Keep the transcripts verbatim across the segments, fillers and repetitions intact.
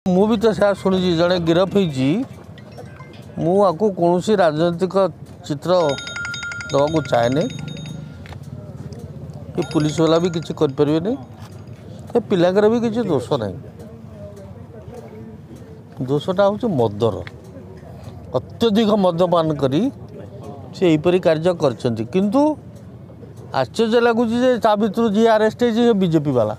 मु भी तो से शुणी जड़े गिरफ मुझे कौन राजनैतिक चित्र दवा चाहे नहीं कि पुलिस वाला भी किसी करें नहीं पिलाकर भी किसी दोष ना दोषटा हूँ मदर अत्यधिक मद्यपान करी से यहीपरी कार्य किंतु आश्चर्य लगुच भर जी आरेस्ट है बीजेपी वाला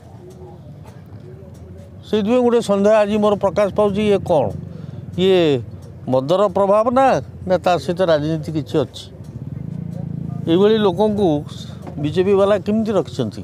से गोटे सन्देह आज मोर प्रकाश पाँच ये कौन ये मदर प्रभाव ना ना ता सहित राजनीति किसी अच्छी ये लोक बीजेपी वाला केमती रखिंट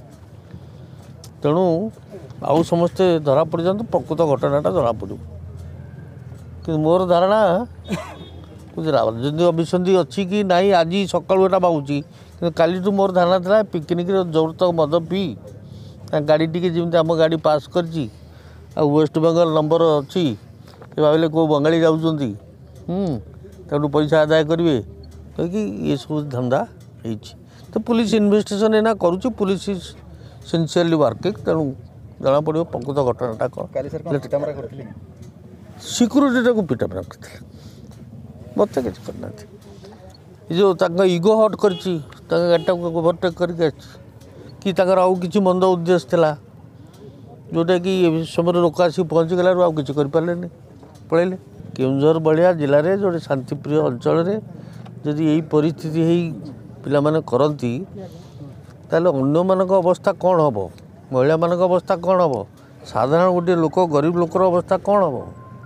तेणु आउ समस्ते धरा पड़ जाते प्रकृत घटनाटा जना पड़ कि मोर धारणा राजनीति अभिसंधि अच्छी कि नहीं आज सकालू एटा बाबूची काली टू मोर धारणा था पिकनिक जरूरत मद पी गाड़ी टी जमी आम गाड़ी पास कर वेस्ट बेंगल नंबर अच्छी भाविले कौ बंगाली जाऊँगी तेणु पैसा आदाय करेंगे कहीं ये सब धंदा तो पुलिस इन्वेस्टिगेशन एना करुच्ची पुलिस सिंसियरली वर्किंग तेणु जना पड़ो प्रकृत घटनाटा कौन सिक्यूरीटा को पिटापरा करते मत किसी करना जो इगो हट कर गाड़ी ओभरटेक करके कि आउ कि मंद उद्देश्य था जोटा कि समय लोक आसिक पहुँची गला आउ कि करें पलैले केउंझर भाया जिले में जो शांतिप्रिय अंचल जदि यही परिस्थिति पिला माने करती ताले अन्य मानक अवस्था कौन हम महिला मानक अवस्था कौन हम साधारण गोटे लोक गरीब लोकर अवस्था कौन हम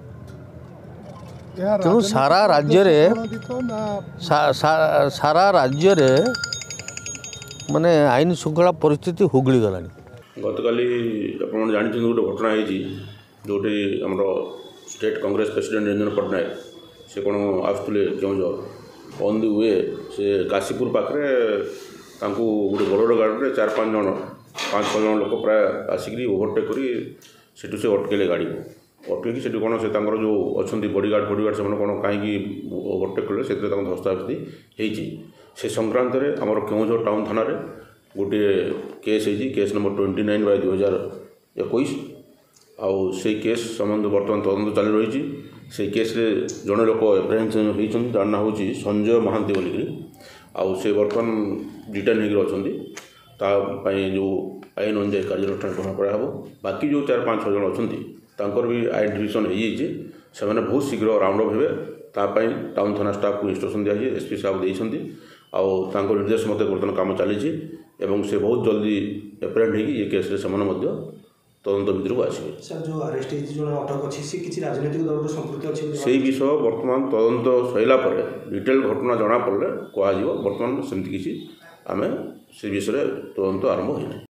तेणु सारा राज्य रे सा, सा, सारा राज्य रे माने आईन श्रृंखला परिस्थिति हुगली गला गतकाली आप जानते गोटे घटना है जोटे आम स्टेट कांग्रेस प्रेसिडेंट रंजन पट्टनायक से कौन आसुले केउझर ऑन दी वे से काशीपुर पाखे गोटे बड़ गाड़ी चार पाँच जन पाँच छः जन लोक प्राय आसिक ओभरटेक कर से अटकेले गाड़ी को अटक से कौन से जो अच्छा बडीगार्ड बडीगार्ड से कौन कहीं ओभरटेक कले से धस्ताधस्ती से संक्रांत में आमर केउझर टाउन थाना गोटे केस है case number twenty nine by दुई हजार एक आउ से केस संबंध बर्तमान तदंत चली रही से केस रे जड़े लोक एप्रिहेंशन होती जाना हूँ संजय महांती बोलिकी आउ से बर्तमान रिटर्न होती जो आईन अनुजाई कार्यानुष्ठान ग्रहण कराब बाकी जो चार पाँच छः जन अच्छा भी आईन डिविजन हो बहुत शीघ्र राउंड अप हे टाउन थाना स्टाफ को इंस्ट्रक्शन दिखाई एसपी साहब देते आउ निर्देश मत बर्तमान काम चली से बहुत जल्दी एप्रेंट हो ये केस से तदंत भितर को आसवे से विषय बर्तमान तदंत सैला डिटेल घटना जना पड़े कह बर्तमान सेमती किसी आम से विषय तदंत आरंभ होना।